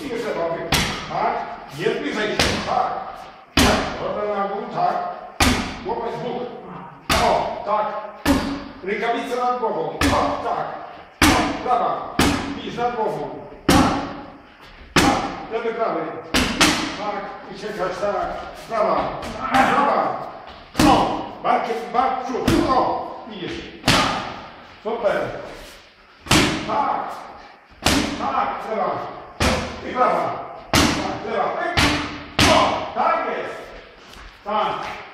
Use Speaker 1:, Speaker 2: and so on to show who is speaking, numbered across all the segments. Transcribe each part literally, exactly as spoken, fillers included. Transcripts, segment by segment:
Speaker 1: I jeszcze dobry. Tak. Nie zbliżaj się. Tak. Dobra na górę. Tak. Łopań z bóg. O, tak. Rękawice nad głową. O, tak. O, prawa. Widzisz nad głową. Tak. Tak. Lewy, prawy. Tak. Uciekasz, tak. Prawa. Prawa. No. Barkiem, bark, przód. O. Widzisz. Super. Tak. Tak. Lewa. I prawa. Tak. Lewa. O. Tak jest. Tak.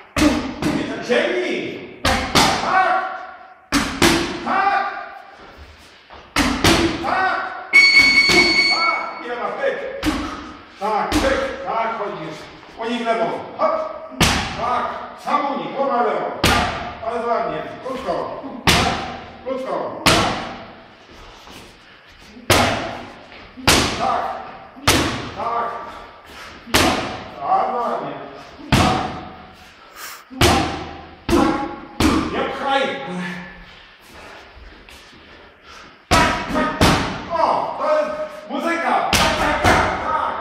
Speaker 1: Ziemi. Tak. Tak. Tak. Tak. Ile masz pyk? Tak. Pyk. Tak. Chodzisz. Unik lewo. Hop. Tak. Sam unik. Głowa lewo. Ale ładnie. Krótko. Krótko. Tak. Tak. Tak, ładnie. Tak. Tak. Nie pchaj. O, to jest muzyka. Tak, tak, tak. Tak.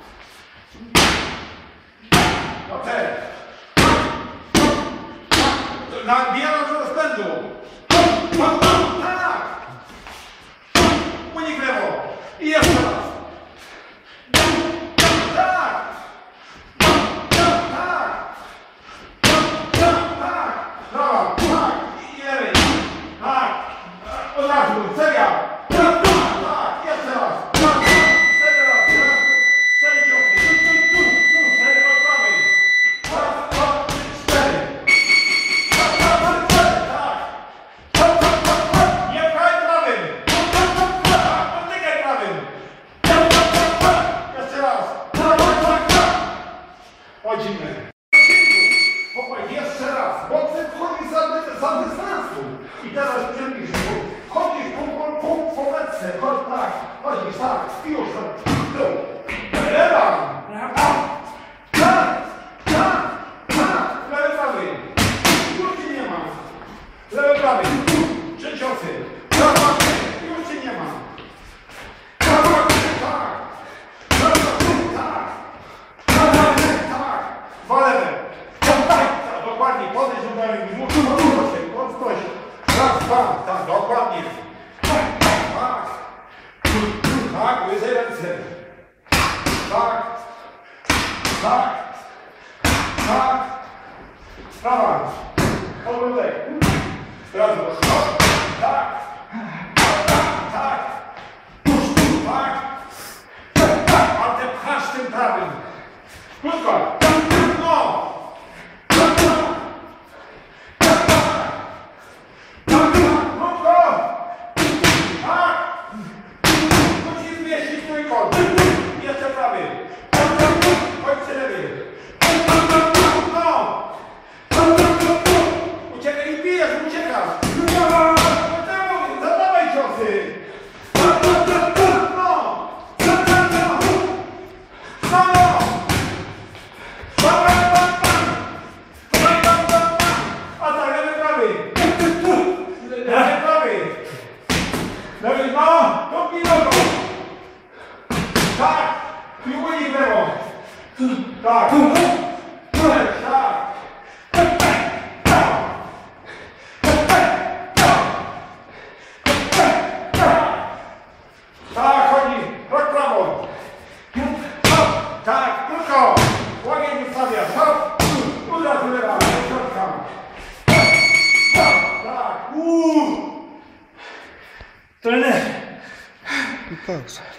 Speaker 1: No teraz. Nabieram z rozpędu. Tak. Unik lewo. I jeszcze raz. Tak. Tak. Tak. Prawa. Tak. I lewej. Tak. Od razu. Seria. Tak. Tak. Jeszcze raz. Tak. Cztery razy. Cztery ciosy. Cztery od prawej. Raz, dwa, trzy, cztery. Tak. Tak. Tak. Tak. Nie pchaj prawym. Tak. Dotykaj prawym. Jeszcze raz. Chodzimy. Chłopak, jeszcze raz. Boksem wchodzi za, za dystansu. I teraz przybliż. Chodzisz po, po, po, po metce. Chodź tak. Chodzisz tak. I już tak. Lewa. Tak. Tak. Tak. Lewy, prawy. Już ci nie ma. Lewy, prawy. Trzy ciosy. Prawa. Już ci nie ma. Prawa. Tak. Prawa. Tak. Prawa. Tak. Dwa lewe. Tak. Dokładnie. Podejdź do dalej. Muszę się. Podstoś. Raz, dwa. Tak. Dokładnie. Tak. Tak. Tak. Łyżej ręce. Tak. Tak. Tak. Prawa. Odwrótek. Raz, dwa. Tak. Tak. Tak. A ty pchasz tym prawym. Krótko. No. Jeszcze prawy. Chodźcie lewy. No. Uciekaj i bijesz, uciekasz. Zadawaj ciosy. No. No. A tak, lewy, prawy. Lewy, prawy. Lewy, no. Kopnij nogą. Tak! I unik lewo! Tak! Tak! Tak, chodzi! Rok prawo! Tak, krótko! Łagień ustawiasz! Hop! Uda z lewa! Tak! Uuu!
Speaker 2: Trener! I pauza.